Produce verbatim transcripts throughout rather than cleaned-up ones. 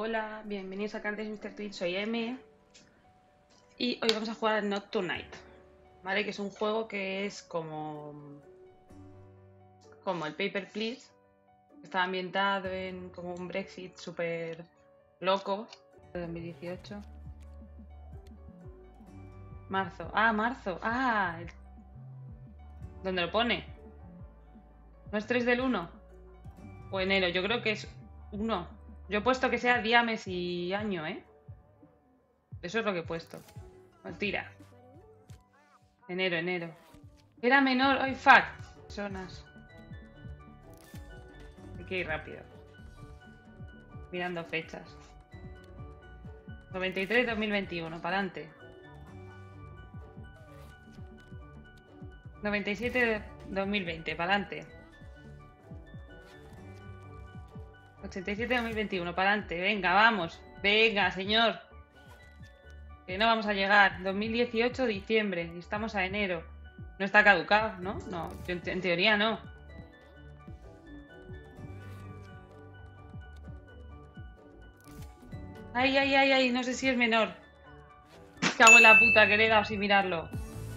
Hola, bienvenidos a Cards míster Twitch, soy M y hoy vamos a jugar a Not Tonight, ¿vale? Que es un juego que es como como el Paper Please, que está ambientado en como un Brexit súper loco de dos mil dieciocho. Marzo, ah, marzo, ah, el... ¿dónde lo pone? ¿No es tres del uno? O enero, yo creo que es uno. Yo he puesto que sea día, mes y año, ¿eh? Eso es lo que he puesto. Mentira. Enero, enero. Era menor. ¡Ay, fuck! Personas. Hay que ir rápido. Mirando fechas. noventa y tres dos mil veintiuno. Para adelante. noventa y siete dos mil veinte. Para adelante. ochenta y siete dos mil veintiuno, para adelante, venga, vamos, venga, señor. Que no vamos a llegar. dos mil dieciocho, diciembre, y estamos a enero. No está caducado, ¿no? No, en, en teoría no. Ay, ay, ay, ay, no sé si es menor. Cago en la puta, que le he dado sin mirarlo.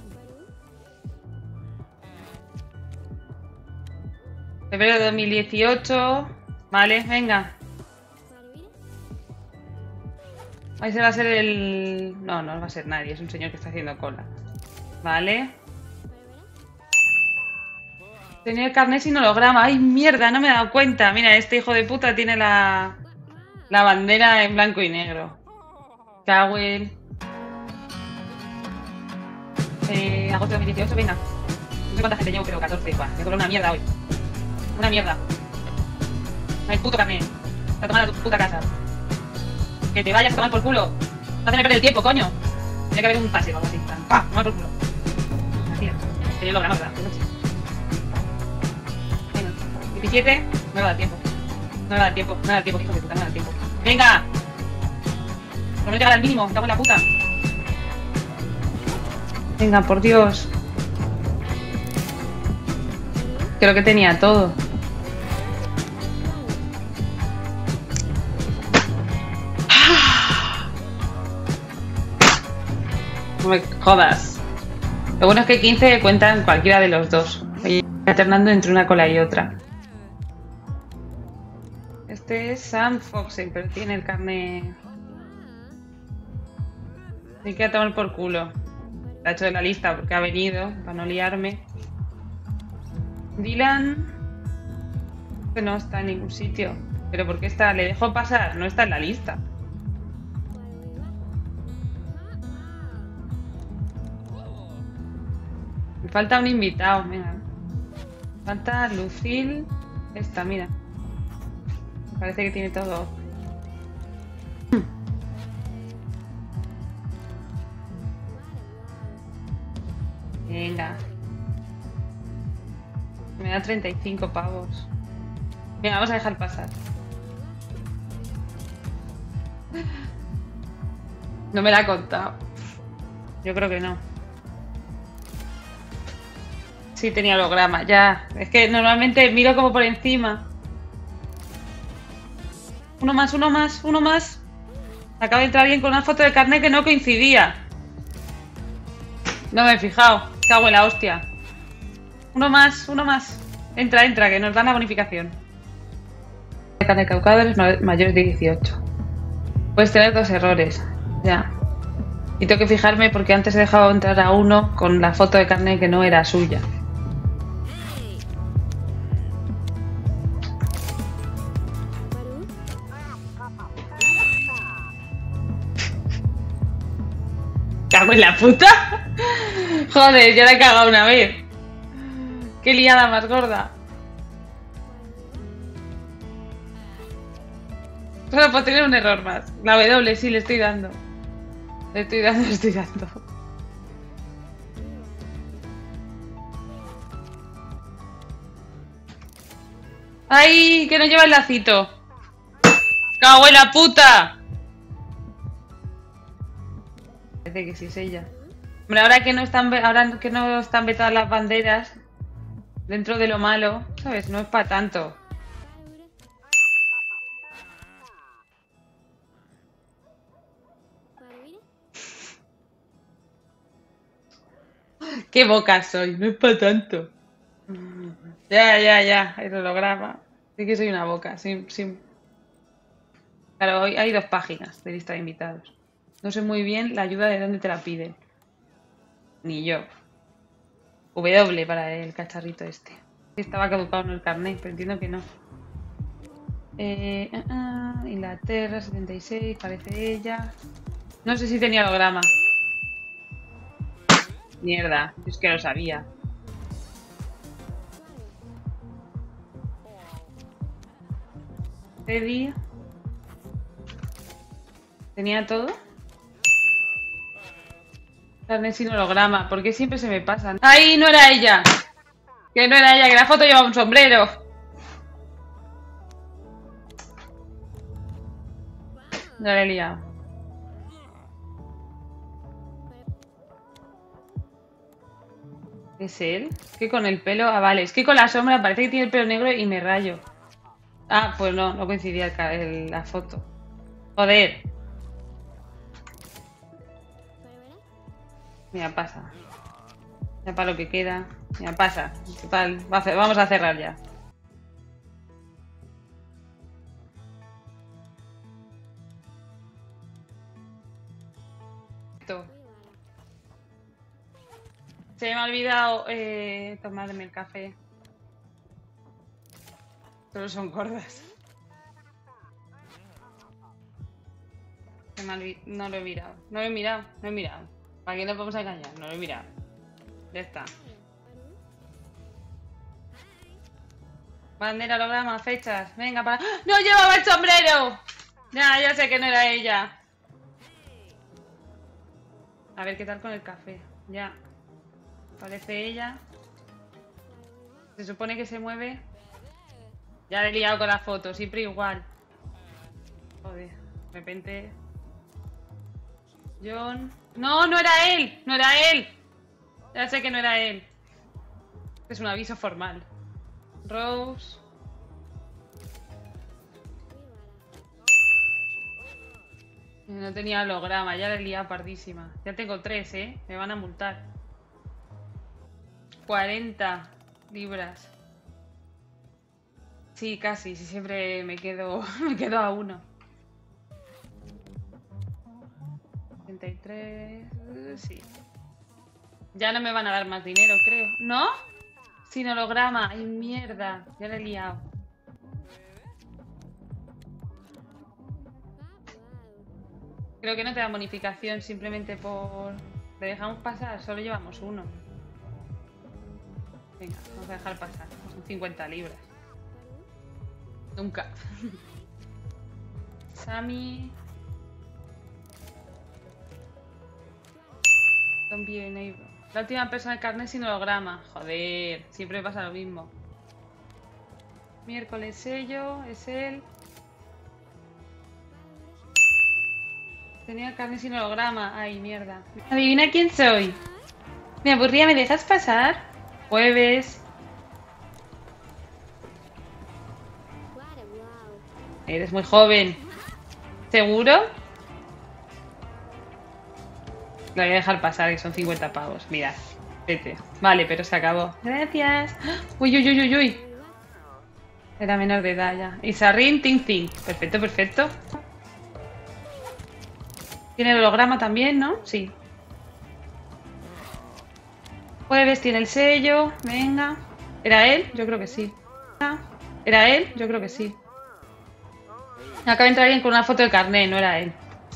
Febrero de dos mil dieciocho. Vale, venga. Ese va a ser el... No, no va a ser nadie. Es un señor que está haciendo cola. Vale. Tenía el carnet sin holograma. ¡Ay, mierda! No me he dado cuenta. Mira, este hijo de puta tiene la... La bandera en blanco y negro. Cago en... Eh, agosto de dos mil dieciocho, venga. No sé cuánta gente llevo, pero catorce. Buah, me cobro una mierda hoy. Una mierda. No hay puto carnet. Está tomando a tu puta casa. Que te vayas a tomar por culo. No hacerme perder el tiempo, coño. Tiene que haber un pase o algo así. ¡Ah! Tomar por culo. Así es. Que yo lo ganamos, ¿verdad? Venga. diecisiete. No me va a dar tiempo. No me va a dar tiempo. No me va a dar tiempo, hijo de puta. No me va a dar tiempo. ¡Venga! No me llegar al mínimo. Me cago en la puta. Venga, por Dios. Creo que tenía todo. No me jodas. Lo bueno es que quince cuentan cualquiera de los dos. Voy alternando entre una cola y otra. Este es Sam Foxen, pero tiene el carnet. Hay que tomar por culo. La he hecho de la lista porque ha venido, para no liarme. Dylan. Que no está en ningún sitio. ¿Pero por qué está? ¿Le dejo pasar? No está en la lista. Me falta un invitado, mira. Falta Lucille. Esta, mira. Parece que tiene todo. Venga. Me da treinta y cinco pavos. Venga, vamos a dejar pasar. No me la ha contado. Yo creo que no. Sí, tenía holograma, ya. Es que normalmente miro como por encima. Uno más, uno más, uno más. Acaba de entrar alguien con una foto de carnet que no coincidía. No me he fijado. Cago en la hostia. Uno más, uno más. Entra, entra, que nos dan la bonificación. Carnet caducado es mayores de dieciocho. Puedes tener dos errores. Ya. Y tengo que fijarme porque antes he dejado entrar a uno con la foto de carnet que no era suya. ¿Cago en la puta? Joder, ya la he cagado una vez. Qué liada más gorda. Solo por tener un error más. La W, sí, le estoy dando. Le estoy dando, le estoy dando. ¡Ay! Que no lleva el lacito. ¡Cago en la puta! Parece que sí es ella. Hombre, ahora que no están, ahora que no están vetadas las banderas, dentro de lo malo, ¿sabes? No es para tanto. ¡Qué boca soy! No es para tanto. Ya, ya, ya. El holograma. Sí que soy una boca. Sí, sí. Claro, hoy hay dos páginas de lista de invitados. No sé muy bien la ayuda de dónde te la piden. Ni yo. W para el cacharrito este. Estaba caducado en el carnet, pero entiendo que no. Eh, ah, ah, Inglaterra, setenta y seis, parece ella. No sé si tenía holograma. Mierda, es que lo sabía. Eddie. ¿Tenía todo? Carnet sin holograma. ¿Por qué siempre se me pasan? ¡Ay, no era ella! Que no era ella, que la foto llevaba un sombrero. Ya la he liado. ¿Es él? Es que con el pelo... Ah, vale. Es que con la sombra parece que tiene el pelo negro y me rayo. Ah, pues no, no coincidía el ca- el- la foto. Joder. Mira, pasa. Ya para lo que queda. Mira, pasa. Total, va a ce- vamos a cerrar ya. Esto. Se me ha olvidado eh, tomarme el café. Solo son gordas. Se me ha olvi- No lo he mirado. No lo he mirado. No he mirado. ¿Para qué nos vamos a engañar? No lo he mirado. Ya está. Bandera, holograma, fechas. Venga, para... ¡Ah! ¡No llevaba el sombrero! Ya, ya sé que no era ella. A ver qué tal con el café. Ya. Parece ella. Se supone que se mueve. Ya le he liado con la foto, siempre igual. Joder, de repente. John. No, no era él. No era él. Ya sé que no era él. Es un aviso formal. Rose. No tenía holograma, ya le he liado pardísima. Ya tengo tres, ¿eh? Me van a multar. cuarenta libras. Sí, casi. Sí, siempre me quedo, me quedo a uno. treinta y tres. Sí. Ya no me van a dar más dinero, creo. ¿No? Sin holograma. ¡Ay, mierda! Ya le he liado. Creo que no te dan bonificación simplemente por... ¿Le dejamos pasar? Solo llevamos uno. Venga, vamos a dejar pasar. Son cincuenta libras. Nunca. Sammy. Don't be a neighbor. La última persona de carnet sin holograma. Joder, siempre pasa lo mismo. Miércoles sello, es él. Tenía carnet sin holograma. Ay, mierda. Adivina quién soy. Me aburría, ¿me dejas pasar? Jueves. Eres muy joven. ¿Seguro? La voy a dejar pasar, que son cincuenta pavos. Mirad, vete. Vale, pero se acabó. Gracias. Uy, uy, uy, uy, uy. Era menor de edad ya. Isarrin, ting, ting. Perfecto, perfecto. Tiene el holograma también, ¿no? Sí. Jueves tiene el sello. Venga. ¿Era él? Yo creo que sí. ¿Era él? Yo creo que sí. Acaba de entrar alguien con una foto de carnet, no era él.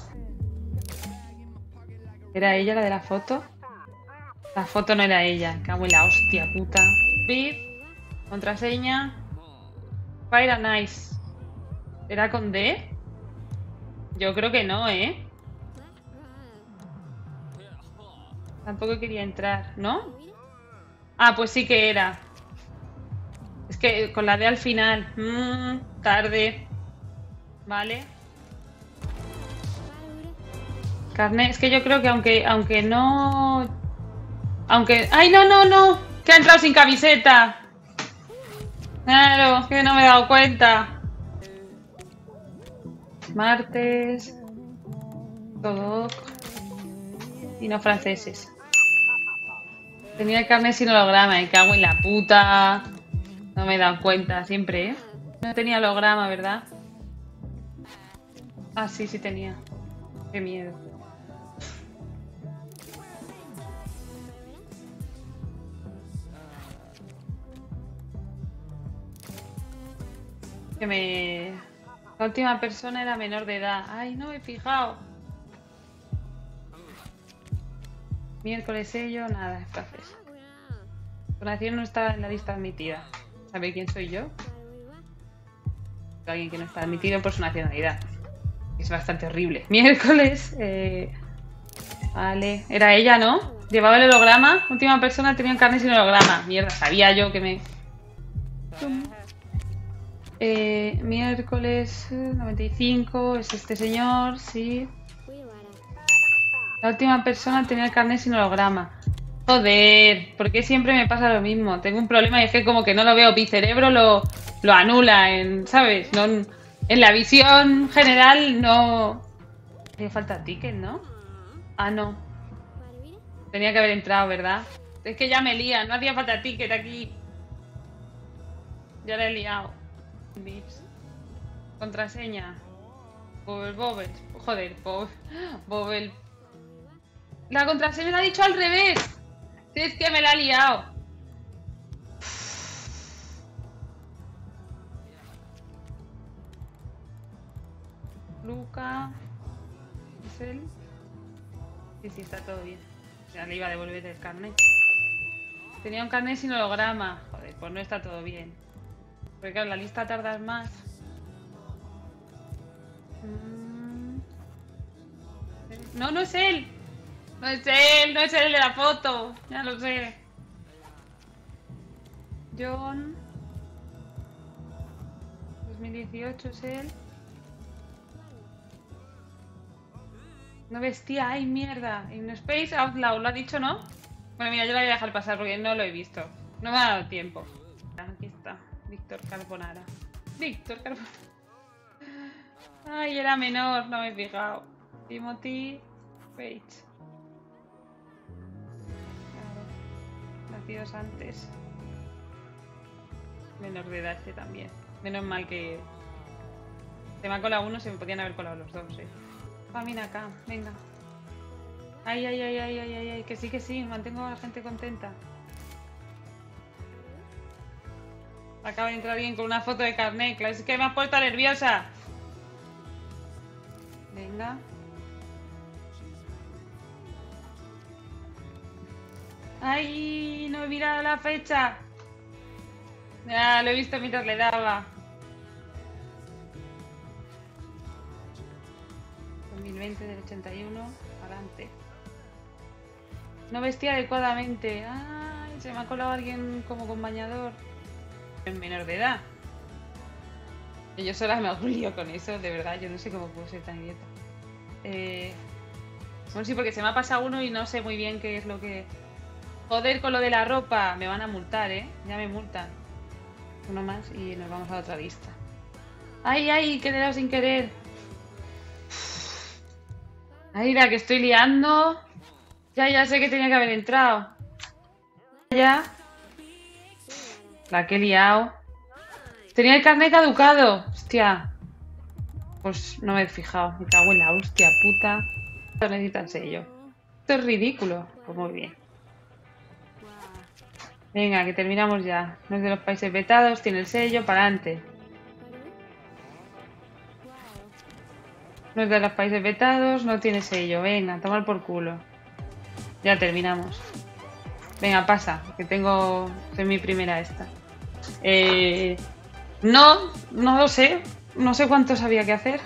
¿Era ella la de la foto? La foto no era ella. Cago en la hostia puta. Bip. Contraseña. Fire and Ice. ¿Era con D? Yo creo que no, ¿eh? Tampoco quería entrar, ¿no? Ah, pues sí que era. Es que con la D al final. Mmm, tarde. Vale. Carnet. Es que yo creo que aunque, aunque no... Aunque... ¡Ay, no, no, no! Que ha entrado sin camiseta. Claro, que no me he dado cuenta. Martes. Todo. Y no franceses. Tenía el carnet sin holograma, me cago en la puta. No me he dado cuenta, siempre, ¿eh? No tenía holograma, ¿verdad? Ah, sí, sí tenía. Qué miedo. Que me... La última persona era menor de edad. Ay, no me he fijado. Miércoles sello, nada, entonces. Tu nación no está en la lista admitida. ¿Sabe quién soy yo? Alguien que no está admitido por su nacionalidad. Es bastante horrible. Miércoles. Eh... Vale. Era ella, ¿no? Llevaba el holograma. Última persona tenía un carnet sin holograma. Mierda, sabía yo que me... Eh, miércoles noventa y cinco. Es este señor, sí. La última persona tenía el carnet sin holograma. Joder, ¿por qué siempre me pasa lo mismo? Tengo un problema y es que como que no lo veo. Mi cerebro lo, lo anula, en, ¿sabes? No, en la visión general no... Hacía falta ticket, ¿no? Ah, no. Tenía que haber entrado, ¿verdad? Es que ya me lía, no hacía falta ticket aquí. Ya la he liado. Vips. Contraseña. Bobel, Bobel. Joder, Bobel. Bobel. La contraseña la ha dicho al revés. Si es que me la ha liado. Luca. ¿Es él? Sí, sí, está todo bien. Ya le iba a devolver el carnet. Tenía un carnet sin holograma. Joder, pues no está todo bien. Porque claro, la lista tarda más. No, no es él. No es él, no es él de la foto. Ya lo sé. John. dos mil dieciocho es él. No vestía, ay mierda. In Space Outlaw, ¿lo ha dicho, no? Bueno, mira, yo la voy a dejar pasar porque no lo he visto. No me ha dado tiempo. Aquí está, Víctor Carbonara. Víctor Carbonara. Ay, era menor, no me he fijado. Timothy Page. Claro. Nacidos antes. Menor de edad este también. Menos mal que... Se me ha colado uno, se me podían haber colado los dos, eh. Ah, mira acá, venga. Ay, ay, ay, ay, ay, ay, ay, que sí, que sí, mantengo a la gente contenta. Acaba de entrar alguien con una foto de carnet, claro, es que me has puesto nerviosa. Venga. Ay, no he mirado la fecha. Ya, lo he visto mientras le daba. dos mil veinte del ochenta y uno, adelante. No vestía adecuadamente. Ay, se me ha colado alguien como con bañador. En menor de edad. Y yo sola me hago un lío con eso, de verdad, yo no sé cómo puedo ser tan idiota. Eh... Bueno, sí, porque se me ha pasado uno y no sé muy bien qué es lo que... Joder, con lo de la ropa, me van a multar, ¿eh? Ya me multan. Uno más y nos vamos a otra lista. ¡Ay, ay! Que le he dado sin querer. ¡Ay, la que estoy liando! Ya, ya sé que tenía que haber entrado. Ya. La que he liado. Tenía el carnet caducado. Hostia. Pues no me he fijado. Me cago en la hostia puta. Esto necesita el sello. Esto es ridículo. Pues muy bien. Venga, que terminamos ya. No es de los países vetados. Tiene el sello. Para adelante. No es de los países vetados. No tiene sello. Venga, tomar por culo. Ya terminamos. Venga, pasa. Que tengo... Soy mi primera esta. Eh... No, no lo sé. No sé cuántos había que hacer.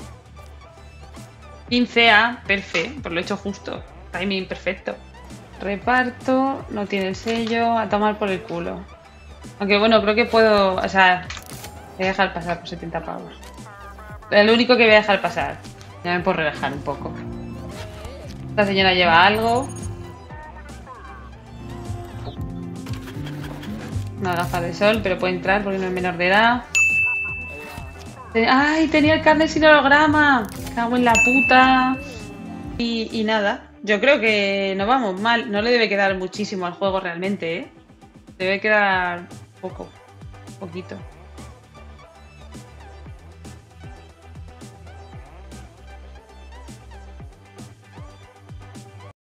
quince A, perfecto. Pues lo he hecho justo. Timing perfecto. Reparto, no tiene el sello. A tomar por el culo. Aunque bueno, creo que puedo... O sea, voy a dejar pasar por setenta pavos. Es lo único que voy a dejar pasar. Ya me puedo relajar un poco. Esta señora lleva algo. Una gafa de sol, pero puede entrar porque no es menor de edad. ¡Ay! Tenía el carnet sin holograma. Cago en la puta. Y, y nada. Yo creo que no vamos mal. No le debe quedar muchísimo al juego realmente, ¿eh? Debe quedar poco. Poquito.